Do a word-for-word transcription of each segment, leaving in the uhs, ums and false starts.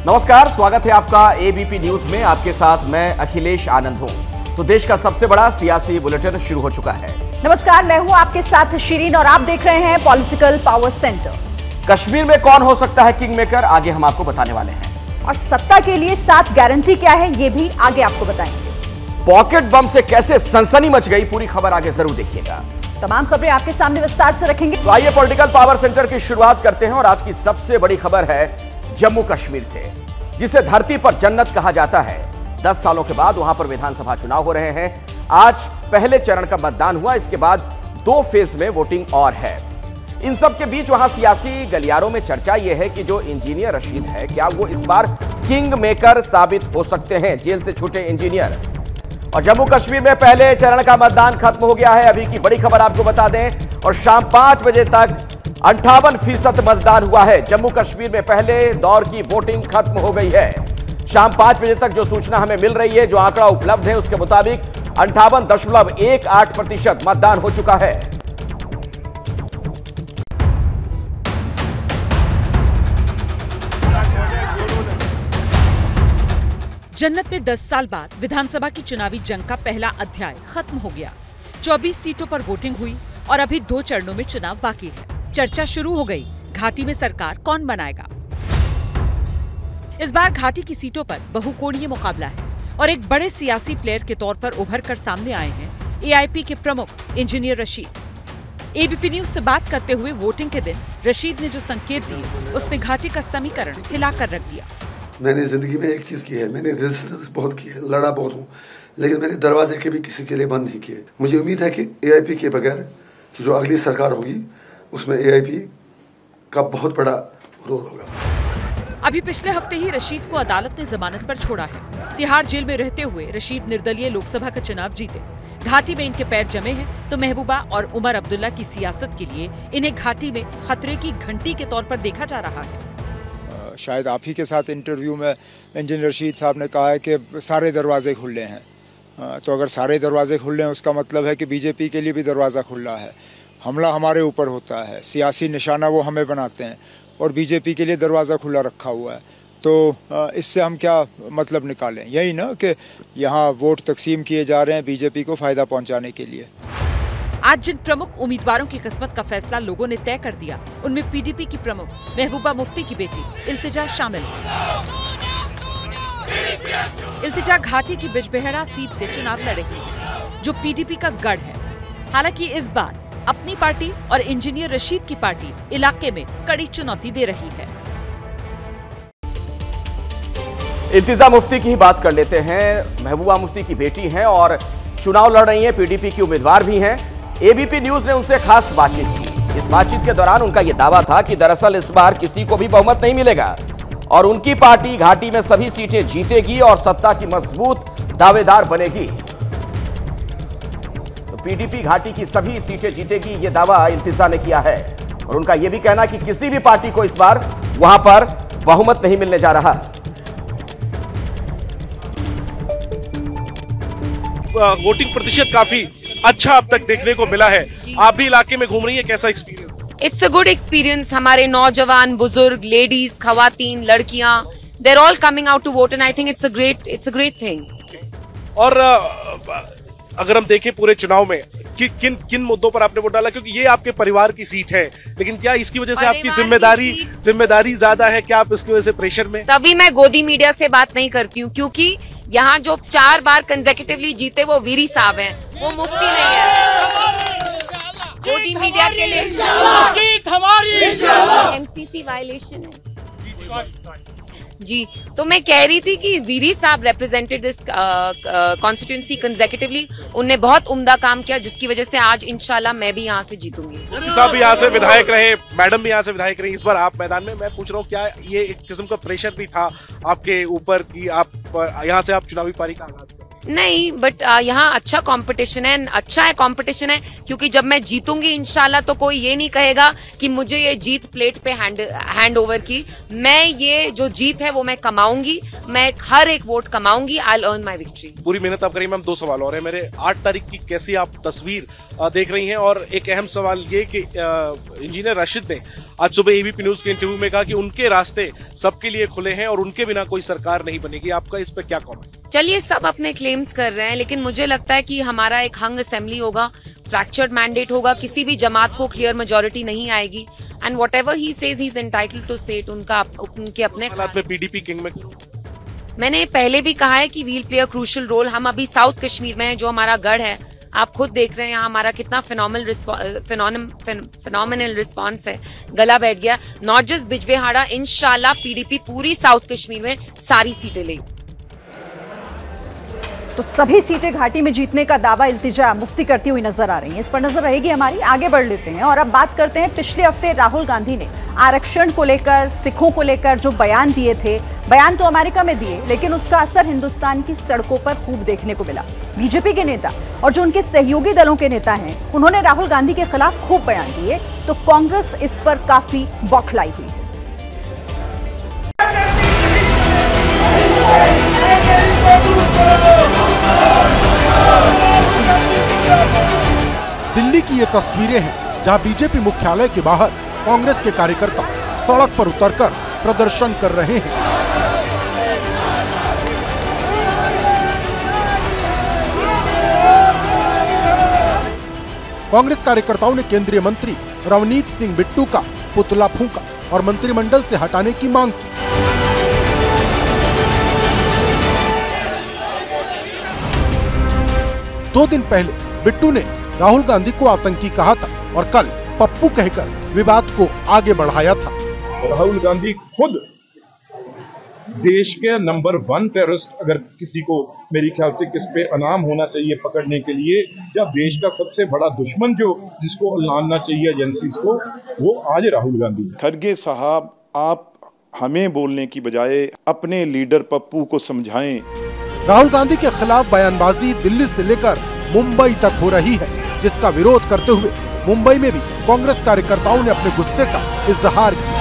नमस्कार, स्वागत है आपका एबीपी न्यूज में। आपके साथ मैं अखिलेश आनंद हूं। तो देश का सबसे बड़ा सियासी बुलेटिन शुरू हो चुका है। नमस्कार, मैं हूं आपके साथ शिरीन और आप देख रहे हैं पॉलिटिकल पावर सेंटर। कश्मीर में कौन हो सकता है किंग मेकर, आगे हम आपको बताने वाले हैं। और सत्ता के लिए सात गारंटी क्या है, ये भी आगे आपको बताएंगे। पॉकेट बम से कैसे सनसनी मच गई, पूरी खबर आगे जरूर देखिएगा। तमाम खबरें आपके सामने विस्तार से रखेंगे। तो आइए पॉलिटिकल पावर सेंटर की शुरुआत करते हैं और आज की सबसे बड़ी खबर है जम्मू कश्मीर से, जिसे धरती पर जन्नत कहा जाता है। दस सालों के बाद वहां पर विधानसभा चुनाव हो रहे हैं। आज पहले चरण का मतदान हुआ, इसके बाद दो फेज में वोटिंग और है। इन सब के बीच वहां सियासी गलियारों में चर्चा यह है कि जो इंजीनियर रशीद है, क्या वो इस बार किंग मेकर साबित हो सकते हैं, जेल से छूटे इंजीनियर। और जम्मू कश्मीर में पहले चरण का मतदान खत्म हो गया है। अभी की बड़ी खबर आपको बता दें, और शाम पांच बजे तक अंठावन फीसद मतदान हुआ है। जम्मू कश्मीर में पहले दौर की वोटिंग खत्म हो गई है। शाम पांच बजे तक जो सूचना हमें मिल रही है, जो आंकड़ा उपलब्ध है, उसके मुताबिक अंठावन दशमलव एक आठ प्रतिशत मतदान हो चुका है। जन्नत में दस साल बाद विधानसभा की चुनावी जंग का पहला अध्याय खत्म हो गया। चौबीस सीटों पर वोटिंग हुई और अभी दो चरणों में चुनाव बाकी है। चर्चा शुरू हो गई, घाटी में सरकार कौन बनाएगा। इस बार घाटी की सीटों पर बहुकोणीय मुकाबला है और एक बड़े सियासी प्लेयर के तौर पर उभर कर सामने आए हैं एआईपी के प्रमुख इंजीनियर रशीद। एबीपी न्यूज से बात करते हुए वोटिंग के दिन रशीद ने जो संकेत दिए, उसने घाटी का समीकरण हिलाकर रख दिया। मैंने जिंदगी में एक चीज की है, मैंने रेजिस्टेंस बहुत की है, लड़ा बहुत हूँ, लेकिन मैंने दरवाजे कभी किसी के लिए बंद नहीं किए। मुझे उम्मीद है कि एआईपी के बगैर कि जो अगली सरकार होगी उसमें एआईपी का बहुत बड़ा रोल होगा। अभी पिछले हफ्ते ही रशीद को अदालत ने जमानत पर छोड़ा है। तिहाड़ जेल में रहते हुए रशीद निर्दलीय लोकसभा का चुनाव जीते। घाटी में इनके पैर जमे हैं, तो महबूबा और उमर अब्दुल्ला की सियासत के लिए इन्हें घाटी में खतरे की घंटी के तौर पर देखा जा रहा है। शायद आप ही के साथ इंटरव्यू में इंजीनियर रशीद साहब ने कहा है कि सारे दरवाजे खुले हैं। तो अगर सारे दरवाजे खुले हैं, उसका मतलब है कि बीजेपी के लिए भी दरवाज़ा खुला है। हमला हमारे ऊपर होता है, सियासी निशाना वो हमें बनाते हैं, और बीजेपी के लिए दरवाज़ा खुला रखा हुआ है। तो इससे हम क्या मतलब निकालें? यही ना कि यहाँ वोट तकसीम किए जा रहे हैं बीजेपी को फ़ायदा पहुँचाने के लिए। आज जिन प्रमुख उम्मीदवारों की किस्मत का फैसला लोगों ने तय कर दिया, उनमें पीडीपी की प्रमुख महबूबा मुफ्ती की बेटी इल्तिजा शामिल है। इल्तिजा घाटी की बिजबेहरा सीट से चुनाव लड़ रही है, जो पीडीपी का गढ़ है। हालांकि इस बार अपनी पार्टी और इंजीनियर रशीद की पार्टी इलाके में कड़ी चुनौती दे रही है। इल्तिजा मुफ्ती की ही बात कर लेते हैं। महबूबा मुफ्ती की बेटी हैं और चुनाव लड़ रही हैं, पीडीपी की उम्मीदवार भी हैं। एबीपी न्यूज ने उनसे खास बातचीत की। इस बातचीत के दौरान उनका यह दावा था कि दरअसल इस बार किसी को भी बहुमत नहीं मिलेगा और उनकी पार्टी घाटी में सभी सीटें जीतेगी और सत्ता की मजबूत दावेदार बनेगी। तो पीडीपी घाटी की सभी सीटें जीतेगी, यह दावा इल्तिजा ने किया है। और उनका यह भी कहना कि किसी भी पार्टी को इस बार वहां पर बहुमत नहीं मिलने जा रहा। वोटिंग प्रतिशत काफी अच्छा अब तक देखने को मिला है। आप भी इलाके में घूम रही है, कैसा experience? It's a good experience. हमारे नौजवान, बुजुर्ग, लेडीज, खवातीन, लड़कियां, they are all coming out to vote and I think it's a great it's a great thing. और अगर हम देखें पूरे चुनाव में कि, किन किन मुद्दों पर आपने वोट डाला, क्योंकि ये आपके परिवार की सीट है, लेकिन क्या इसकी वजह से आपकी जिम्मेदारी जिम्मेदारी ज्यादा है? क्या आप इसकी वजह से प्रेशर में? तभी मैं गोदी मीडिया से बात नहीं करती हूँ, क्योंकि यहाँ जो चार बार कंसेक्यूटिवली जीते वो वीरी साहब हैं, वो मुफ्ती नहीं है। गोदी मीडिया के लिए एमसीसी वायलेशन है जी। तो मैं कह रही थी कि वीरी साहब रिप्रेजेंटेड दिस कॉन्स्टिट्यूंसी कंसेक्यूटिवली। उनने बहुत उम्दा काम किया, जिसकी वजह से आज इंशाल्लाह मैं भी यहाँ से जीतूंगी। साहब भी यहाँ से विधायक रहे, मैडम भी यहाँ से विधायक रही, इस बार आप मैदान में। मैं पूछ रहा हूँ, क्या ये एक किस्म का प्रेशर भी था आपके ऊपर कि आप यहाँ से आप चुनावी पारी का आगाज करें? नहीं, बट यहाँ अच्छा कंपटीशन है, अच्छा है कंपटीशन है, क्योंकि जब मैं जीतूंगी इंशाल्लाह तो कोई ये नहीं कहेगा कि मुझे ये जीत प्लेट पे हैंड हैंड ओवर की। मैं ये जो जीत है वो मैं कमाऊंगी, मैं हर एक वोट कमाऊंगी। I will earn my victory. पूरी मेहनत आप करेंगे। मैम, दो सवाल और है मेरे। आठ तारीख की कैसी आप तस्वीर देख रही हैं? और एक अहम सवाल ये कि इंजीनियर राशिद ने आज सुबह एबीपी न्यूज के इंटरव्यू में कहा कि उनके रास्ते सबके लिए खुले हैं और उनके बिना कोई सरकार नहीं बनेगी। आपका इस पर क्या कमेंट? चलिए, सब अपने क्लेम्स कर रहे हैं, लेकिन मुझे लगता है कि हमारा एक हंग असेंबली होगा, फ्रैक्चर्ड मैंडेट होगा, किसी भी जमात को क्लियर मेजोरिटी नहीं आएगी। And whatever he says he is entitled to say it. उनका उनके अपने हालात में पीडीपी किंग में मैंने पहले भी कहा है कि we'll play a crucial role. हम अभी साउथ कश्मीर में है, जो हमारा गढ़ है, आप खुद देख रहे हैं यहाँ हमारा कितना फिनोमिनल फिनोमिनल रिस्पॉन्स है। गला बैठ गया। नॉट जस्ट बिजबेहाड़ा, इंशाल्लाह पीडीपी पूरी साउथ कश्मीर में सारी सीटें लेगी। तो सभी सीटें घाटी में जीतने का दावा इल्तिजा मुफ्ती करती हुई नजर आ रही हैं। इस पर नजर रहेगी हमारी। आगे बढ़ लेते हैं और अब बात करते हैं। पिछले हफ्ते राहुल गांधी ने आरक्षण को लेकर, सिखों को लेकर जो बयान दिए थे, बयान तो अमेरिका में दिए, लेकिन उसका असर हिंदुस्तान की सड़कों पर खूब देखने को मिला। बीजेपी के नेता और जो उनके सहयोगी दलों के नेता हैं, उन्होंने राहुल गांधी के खिलाफ खूब बयान दिए, तो कांग्रेस इस पर काफी बौखलाई हुई। दिल्ली की ये तस्वीरें हैं जहां बीजेपी मुख्यालय के बाहर कांग्रेस के कार्यकर्ता सड़क पर उतरकर प्रदर्शन कर रहे हैं। कांग्रेस कार्यकर्ताओं ने केंद्रीय मंत्री रवनीत सिंह बिट्टू का पुतला फूंका और मंत्रिमंडल से हटाने की मांग की। दो दिन पहले बिट्टू ने राहुल गांधी को आतंकी कहा था और कल पप्पू कहकर विवाद को आगे बढ़ाया था। राहुल गांधी खुद देश के नंबर वन टेररिस्ट, अगर किसी को मेरे ख्याल से किस पे अनाम होना चाहिए पकड़ने के लिए, जब देश का सबसे बड़ा दुश्मन जो जिसको लानना चाहिए एजेंसीज को, वो आज राहुल गांधी। खड़गे साहब, आप हमें बोलने की बजाय अपने लीडर पप्पू को समझाएं। राहुल गांधी के खिलाफ बयानबाजी दिल्ली से लेकर मुंबई तक हो रही है, जिसका विरोध करते हुए मुंबई में भी कांग्रेस कार्यकर्ताओं ने अपने गुस्से का इजहार किया।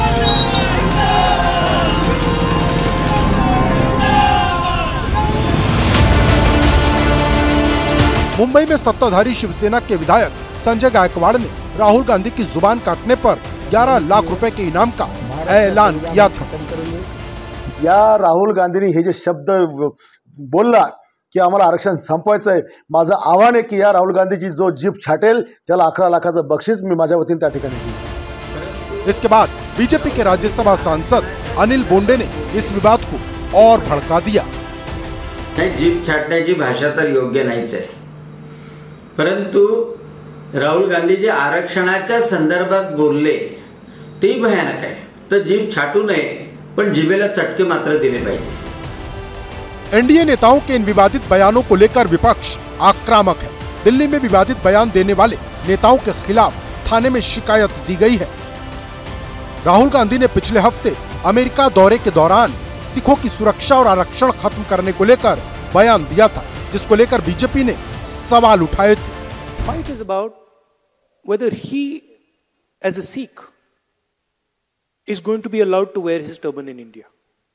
मुंबई में सत्ताधारी शिवसेना के विधायक संजय गायकवाड़ ने राहुल गांधी की जुबान काटने पर ग्यारह लाख रुपए के इनाम का ऐलान किया था। या राहुल गांधींनी हे जे शब्द बोलला की आम्हाला आरक्षण संपवायचं आहे, माझं आव्हान आहे की या राहुल गांधीची जो जीभ छाटेल त्याला अकरा लाखाचं बक्षीस मी माझ्या वतीने त्या ठिकाणी दिलं। इसके बाद बीजेपी के राज्यसभा सांसद अनिल बोंडे ने इस विवाद को और भड़का दिया। जीभ छाटण्याची भाषा तर योग्य नाहीच आहे, परंतु राहुल गांधी जे आरक्षणाच्या संदर्भात बोलले ते भयानक आहे, तर जीभ छाटू नये पण जिभेला चटके मात्र दिले पाहिजे। एनडीए नेताओं के इन विवादित बयानों को लेकर विपक्ष आक्रामक है। दिल्ली में विवादित बयान देने वाले नेताओं के खिलाफ थाने में शिकायत दी गई है। राहुल गांधी ने पिछले हफ्ते अमेरिका दौरे के दौरान सिखों की सुरक्षा और आरक्षण खत्म करने को लेकर बयान दिया था, जिसको लेकर बीजेपी ने सवाल उठाए थे। Fight is about whether he, as a Sikh, is going to be allowed to wear his turban in India,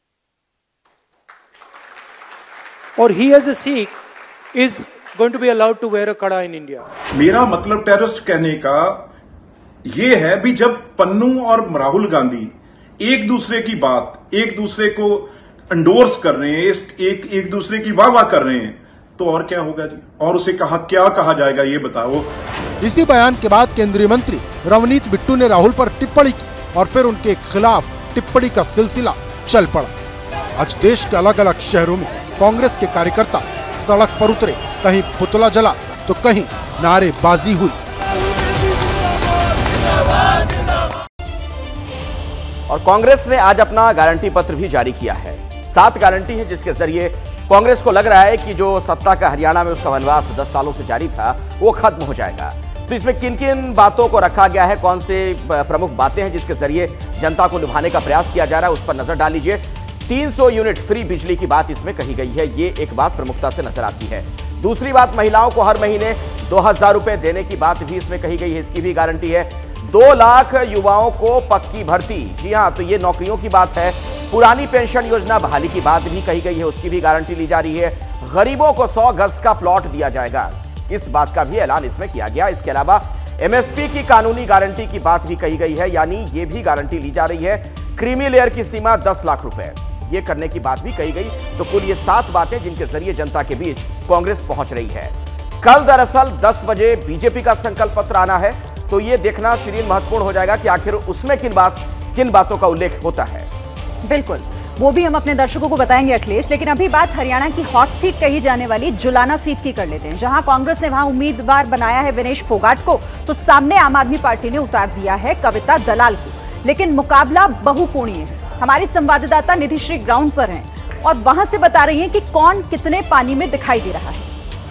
or he, as a Sikh, is going to be allowed to wear a kada in India. मेरा मतलब terrorist कहने का ये है भी जब पन्नू और राहुल गांधी एक दूसरे की बात, एक दूसरे को एंडोर्स कर रहे हैं, एक एक दूसरे की वाह वाह कर रहे हैं, तो और क्या होगा जी? और उसे कहा क्या कहा जाएगा ये बताओ। इसी बयान के बाद केंद्रीय मंत्री रवनीत बिट्टू ने राहुल पर टिप्पणी की और फिर उनके खिलाफ टिप्पणी का सिलसिला चल पड़ा। आज देश के अलग अलग शहरों में कांग्रेस के कार्यकर्ता सड़क पर उतरे, कहीं पुतला जला तो कहीं नारेबाजी हुई। और कांग्रेस ने आज अपना गारंटी पत्र भी जारी किया है। सात गारंटी है जिसके जरिए कांग्रेस को लग रहा है कि जो सत्ता का हरियाणा में उसका वनवास दस सालों से जारी था वो खत्म हो जाएगा। तो इसमें किन किन बातों को रखा गया है, कौन से प्रमुख बातें हैं जिसके जरिए जनता को लुभाने का प्रयास किया जा रहा है, उस पर नजर डाल लीजिए। तीन सौ यूनिट फ्री बिजली की बात इसमें कही गई है। ये एक बात प्रमुखता से नजर आती है। दूसरी बात, महिलाओं को हर महीने दो हजार रुपए देने की बात भी इसमें कही गई है। इसकी भी गारंटी है। दो लाख युवाओं को पक्की भर्ती, जी हां, तो ये नौकरियों की बात है। पुरानी पेंशन योजना बहाली की बात भी कही गई है, उसकी भी गारंटी ली जा रही है। गरीबों को सौ गज का प्लॉट दिया जाएगा, इस बात का भी ऐलान इसमें किया गया। इसके अलावा एमएसपी की कानूनी गारंटी की बात भी कही गई है, यानी ये भी गारंटी ली जा रही है। क्रीमी लेयर की सीमा दस लाख रुपए, ये करने की बात भी कही गई। तो कुल ये सात बातें जिनके जरिए जनता के बीच कांग्रेस पहुंच रही है। कल दरअसल दस बजे बीजेपी का संकल्प पत्र आना है, तो ये देखना शिरीन महत्वपूर्ण हो जाएगा कि आखिर उसमें किन बात किन बातों का उल्लेख होता है। बिल्कुल, वो भी हम अपने दर्शकों को बताएंगे अखिलेश, लेकिन अभी बात हरियाणा की हॉट सीट कही जाने वाली जुलाना सीट की कर लेते हैं, जहां कांग्रेस ने वहां उम्मीदवार बनाया है विनेश फोगाट को, तो सामने आम आदमी पार्टी ने उतार दिया है कविता दलाल को। लेकिन मुकाबला बहुकोणीय है। हमारी संवाददाता निधि श्री ग्राउंड पर हैं और वहां से बता रही हैं कि कौन कितने पानी में दिखाई दे रहा है।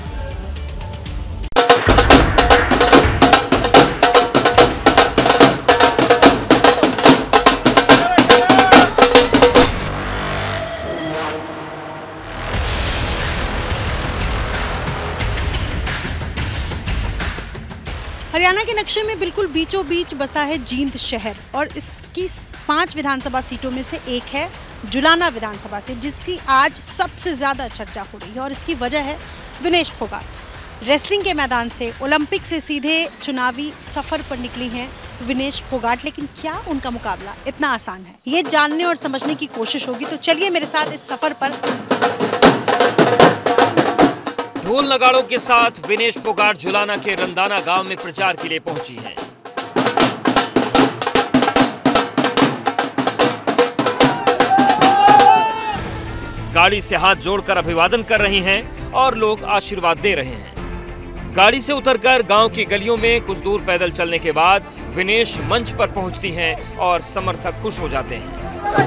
हरियाणा के नक्शे में बिल्कुल बीचों बीच बसा है जींद शहर और इसकी पांच विधानसभा सीटों में से एक है जुलाना विधानसभा सीट, जिसकी आज सबसे ज़्यादा चर्चा हो रही है और इसकी वजह है विनेश फोगाट। रेसलिंग के मैदान से, ओलंपिक से सीधे चुनावी सफ़र पर निकली हैं विनेश फोगाट, लेकिन क्या उनका मुकाबला इतना आसान है, ये जानने और समझने की कोशिश होगी। तो चलिए मेरे साथ इस सफ़र पर। ढोल नगाड़ों के साथ विनेश फोगाट जुलाना के रंदाना गांव में प्रचार के लिए पहुंची हैं। गाड़ी से हाथ जोड़कर अभिवादन कर रही हैं और लोग आशीर्वाद दे रहे हैं। गाड़ी से उतरकर गांव की गलियों में कुछ दूर पैदल चलने के बाद विनेश मंच पर पहुंचती हैं और समर्थक खुश हो जाते हैं।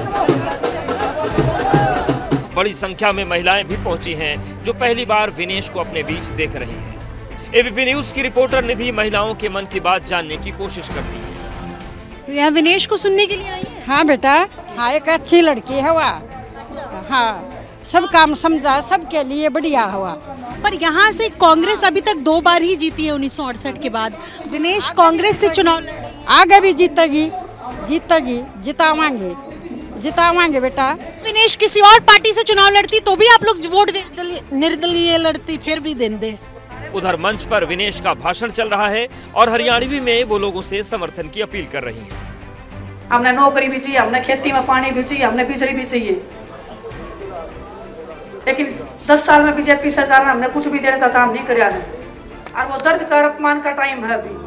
बड़ी संख्या में महिलाएं भी पहुंची हैं जो पहली बार विनेश को अपने बीच देख रही हैं। एबीपी न्यूज की रिपोर्टर निधि महिलाओं के मन की बात जानने की कोशिश करती है। यहाँ विनेश को सुनने के लिए आई है? हाँ बेटा, हाँ एक अच्छी लड़की है वह। हाँ, सब काम समझा, सबके लिए बढ़िया हुआ। पर यहाँ से कांग्रेस अभी तक दो बार ही जीती है उन्नीस सौ अड़सठ के बाद। विनेश कांग्रेस से चुनाव आगे भी जीतेगी, जीतेगी, जितावांगे, जितावांगे बेटा। विनेश किसी और पार्टी से चुनाव लड़ती तो भी आप लोग वोट दे, निर्दलीय लड़ती फिर भी दे दे। उधर मंच पर विनेश का भाषण चल रहा है और हरियाणवी में वो लोगों से समर्थन की अपील कर रही हैं। हमने नौकरी भी चाहिए, हमने खेती में पानी भी चाहिए, हमने बिजली भी चाहिए, लेकिन दस साल में बीजेपी सरकार ने हमने कुछ भी देने का काम नहीं कराया है और वो दर्द का अपमान का टाइम है अभी।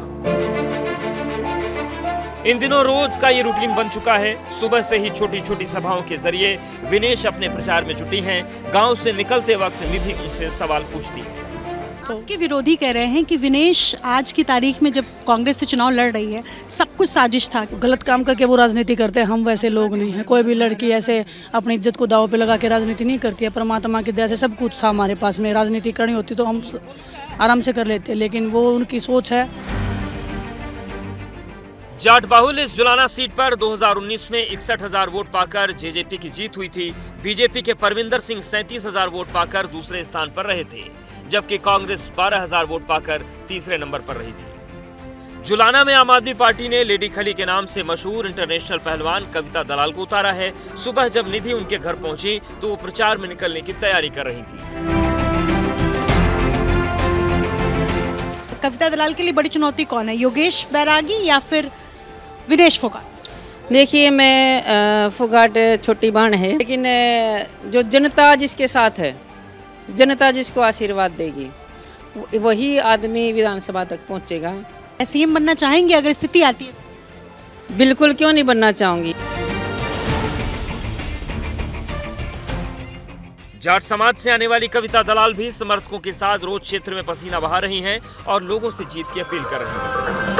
इन दिनों रोज का ये रूटीन बन चुका है। सुबह से ही छोटी छोटी सभाओं के जरिए विनेश अपने प्रचार में जुटी हैं। गांव से निकलते वक्त निधि उनसे सवाल पूछती है। आपके विरोधी कह रहे हैं कि विनेश आज की तारीख में जब कांग्रेस से चुनाव लड़ रही है, सब कुछ साजिश था। गलत काम करके वो राजनीति करते हैं, हम वैसे लोग नहीं हैं। कोई भी लड़की ऐसे अपनी इज्जत को दांव पे लगा के राजनीति नहीं करती है। परमात्मा की दया से सब कुछ था हमारे पास में। राजनीति करनी होती तो हम आराम से कर लेते, लेकिन वो उनकी सोच है। जाट बाहुल इस जुलाना सीट पर दो हज़ार उन्नीस में इकसठ हजार वोट पाकर जेजेपी की जीत हुई थी। बीजेपी के परविंदर सिंह सैंतीस हजार वोट पाकर दूसरे स्थान पर रहे थे, जबकि कांग्रेस बारह हजार वोट पाकर तीसरे नंबर पर रही थी। जुलाना में आम आदमी पार्टी ने लेडी खली के नाम से मशहूर इंटरनेशनल पहलवान कविता दलाल को उतारा है। सुबह जब निधि उनके घर पहुंची तो वो प्रचार में निकलने की तैयारी कर रही थी। कविता दलाल के लिए बड़ी चुनौती कौन है, योगेश बैरागी या फिर विनेश फोगाट? देखिए, मैं फोगाट छोटी बहन है, लेकिन जो जनता जिसके साथ है, जनता जिसको आशीर्वाद देगी, वही आदमी विधानसभा तक पहुंचेगा। सीएम बनना चाहेंगे अगर स्थिति आती है? बिल्कुल, क्यों नहीं बनना चाहूंगी। जाट समाज से आने वाली कविता दलाल भी समर्थकों के साथ रोज क्षेत्र में पसीना बहा रही हैं और लोगों से जीत की अपील कर रही हैं।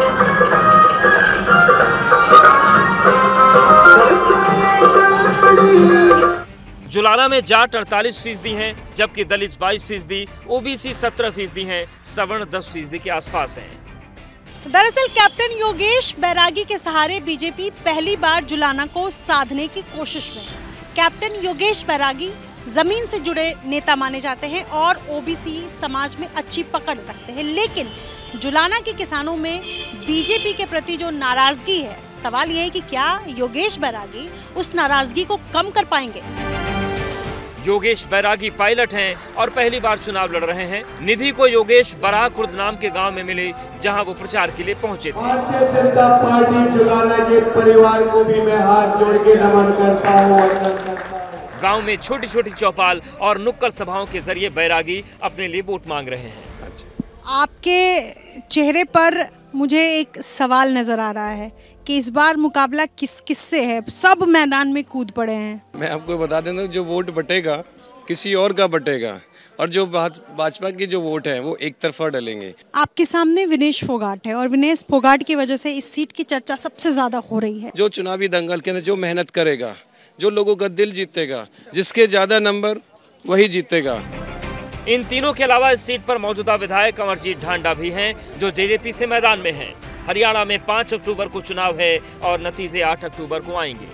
जुलाना में जाट अड़तालीस फीसदी हैं, जबकि दलित बाईस फीसदी, ओबीसी सत्रह फीसदी हैं, सवर्ण दस फीसदी के आसपास हैं। दरअसल कैप्टन योगेश बैरागी के सहारे बीजेपी पहली बार जुलाना को साधने की कोशिश में है। कैप्टन योगेश बैरागी जमीन से जुड़े नेता माने जाते हैं और ओबीसी समाज में अच्छी पकड़ रखते हैं, लेकिन जुलाना के किसानों में बीजेपी के प्रति जो नाराजगी है, सवाल यह है कि क्या योगेश बैरागी उस नाराजगी को कम कर पाएंगे। योगेश बैरागी पायलट हैं और पहली बार चुनाव लड़ रहे हैं। निधि को योगेश बराह खुर्द नाम के गांव में मिले, जहां वो प्रचार के लिए पहुंचे थे। भारतीय जनता पार्टी जुलाना के परिवार को भी मैं हाथ जोड़ के नमन करता हूँ। गांव में छोटी छोटी चौपाल और नुक्कड़ सभाओं के जरिए बैरागी अपने लिए वोट मांग रहे हैं। आपके चेहरे पर मुझे एक सवाल नजर आ रहा है कि इस बार मुकाबला किस किस से है? सब मैदान में कूद पड़े हैं। मैं आपको बता देता, जो वोट बटेगा किसी और का बटेगा, और जो भाजपा की जो वोट है वो एक तरफा डलेंगे। आपके सामने विनेश फोगाट है और विनेश फोगाट की वजह से इस सीट की चर्चा सबसे ज्यादा हो रही है। जो चुनावी दंगल के अंदर जो मेहनत करेगा, जो लोगों का दिल जीतेगा, जिसके ज्यादा नंबर वही जीतेगा। इन तीनों के अलावा इस सीट पर मौजूदा विधायक कंवरजीत ढांडा भी हैं, जो जेजेपी से मैदान में हैं। हरियाणा में पाँच अक्टूबर को चुनाव है और नतीजे आठ अक्टूबर को आएंगे।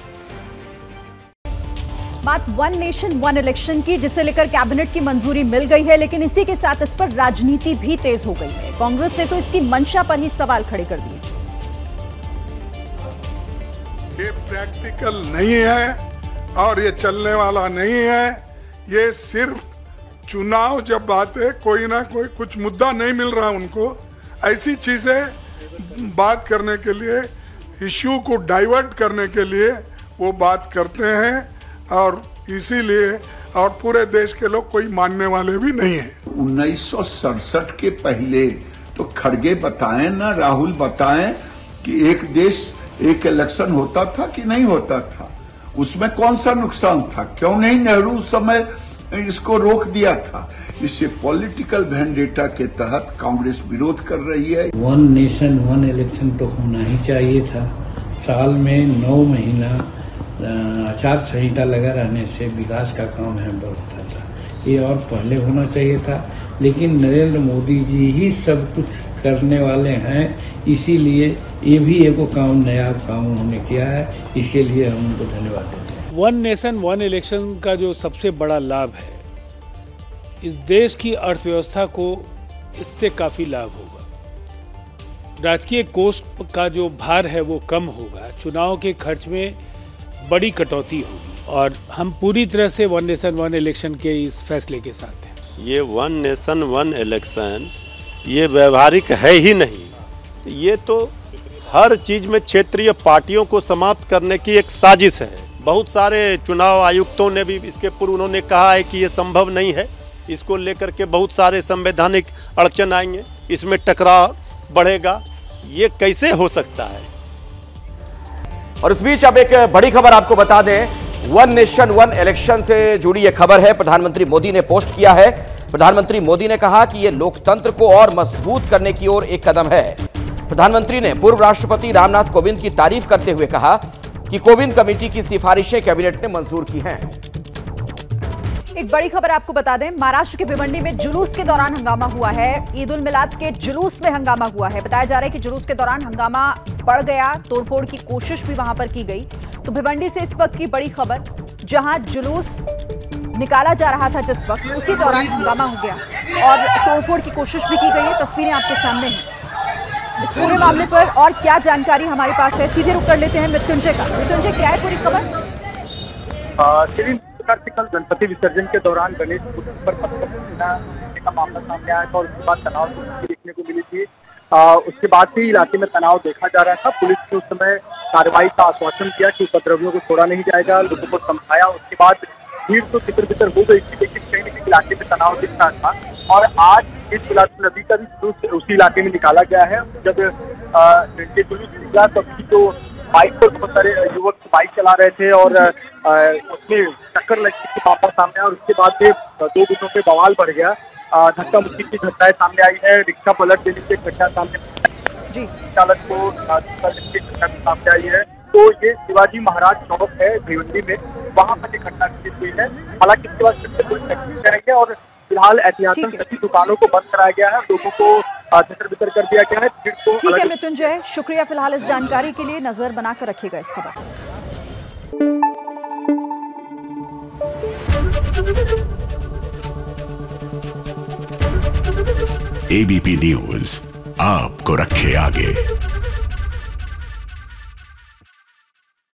बात वन नेशन वन इलेक्शन की, जिसे लेकर कैबिनेट की मंजूरी मिल गई है, लेकिन इसी के साथ इस पर राजनीति भी तेज हो गई है। कांग्रेस ने तो इसकी मंशा पर ही सवाल खड़े कर दिए। ये प्रैक्टिकल नहीं है और ये चलने वाला नहीं है। ये सिर्फ चुनाव जब बात है, कोई ना कोई कुछ मुद्दा नहीं मिल रहा उनको, ऐसी चीजें बात करने के लिए, इश्यू को डाइवर्ट करने के लिए वो बात करते हैं, और इसीलिए और पूरे देश के लोग कोई मानने वाले भी नहीं हैं। उन्नीस सौ सड़सठ के पहले तो खड़गे बताएं ना, राहुल बताएं कि एक देश एक इलेक्शन होता था कि नहीं होता था, उसमें कौन सा नुकसान था? क्यों नहीं नेहरू उस समय इसको रोक दिया था? इससे पॉलिटिकल वेंडेटा के तहत कांग्रेस विरोध कर रही है। वन नेशन वन इलेक्शन तो होना ही चाहिए था। साल में नौ महीना आचार संहिता लगा रहने से विकास का काम है बढ़ता था। ये और पहले होना चाहिए था, लेकिन नरेंद्र मोदी जी ही सब कुछ करने वाले हैं, इसीलिए ये भी एक काम नया काम उन्होंने किया है। इसके लिए हम उनको धन्यवाद देते हैं। वन नेशन वन इलेक्शन का जो सबसे बड़ा लाभ है, इस देश की अर्थव्यवस्था को इससे काफी लाभ होगा। राजकीय कोष का जो भार है वो कम होगा, चुनाव के खर्च में बड़ी कटौती होगी, और हम पूरी तरह से वन नेशन वन इलेक्शन के इस फैसले के साथ हैं। ये वन नेशन वन इलेक्शन ये व्यवहारिक है ही नहीं, ये तो हर चीज में क्षेत्रीय पार्टियों को समाप्त करने की एक साजिश है। बहुत सारे चुनाव आयुक्तों ने भी इसके पूर्व उन्होंने कहा है कि ये संभव नहीं है। इसको लेकर के बहुत सारे संवैधानिक अड़चन आएंगे, इसमें टकराव बढ़ेगा, ये कैसे हो सकता है? और इस बीच अब एक बड़ी खबर आपको बता दें, वन नेशन वन इलेक्शन से जुड़ी यह खबर है, प्रधानमंत्री मोदी ने पोस्ट किया है। प्रधानमंत्री मोदी ने कहा कि यह लोकतंत्र को और मजबूत करने की ओर एक कदम है। प्रधानमंत्री ने पूर्व राष्ट्रपति रामनाथ कोविंद की तारीफ करते हुए कहा कि कोविंद कमेटी की सिफारिशें कैबिनेट ने मंजूर की हैं। एक बड़ी खबर आपको बता दें, महाराष्ट्र के भिवंडी में जुलूस के दौरान हंगामा हुआ है। ईद उल मिलाद के जुलूस में हंगामा हुआ है। बताया जा रहा है कि जुलूस के दौरान हंगामा बढ़ गया, तोड़फोड़ की कोशिश भी वहां पर की गई। तो भिवंडी से इस वक्त की बड़ी खबर, जहां जुलूस निकाला जा रहा था जिस वक्त, उसी दौरान हंगामा हो गया और तोड़फोड़ की कोशिश भी की गई है। तस्वीरें आपके सामने हैं। इस पूरे मामले पर और क्या जानकारी हमारे पास है, सीधे रुक कर लेते हैं मृत्युंजय का। मृत्युंजय, क्या है पूरी खबर? कल गणपति विसर्जन के दौरान गणेश पर का मामला सामने आया था और उसके बाद तनाव देखने को मिली थी। आ, उसके बाद से इलाके में तनाव देखा जा रहा था। पुलिस ने उस समय कार्रवाई का आश्वासन किया कि उपद्रवियों को छोड़ा नहीं जाएगा, लोगों को समझाया। उसके बाद भीड़ तो तितर बितर हो गई थी, लेकिन कहीं न कहीं इलाके में तनाव दिख रहा था। और आज इस मिलाद नबी का भी जुलूस उसी इलाके में निकाला गया है। जब ये जुलूस निकला तब तो बाइक पर बहुत सारे युवक बाइक चला रहे थे और उसमें टक्कर लगी थी, पापा सामने आया और उसके बाद से दो गुटों पे बवाल बढ़ गया। धक्का मुक्की की घटनाएं सामने आई है, रिक्शा पलट देने की घटना सामने जी चालक को घटना सामने आई है। तो ये शिवाजी महाराज चौक है भिवंडी में, वहाँ पर ये घटना हुई है। हालांकि इसके बाद फिर से पुलिस एक्टिव करेंगे और फिलहाल एहतियातन सभी दुकानों को बंद कराया गया है, लोगों को तितर बितर कर दिया गया है। ठीक है मृत्युंजय, शुक्रिया फिलहाल इस जानकारी के लिए। नजर बनाकर रखिएगा इस खबर। एबीपी न्यूज आपको रखे आगे।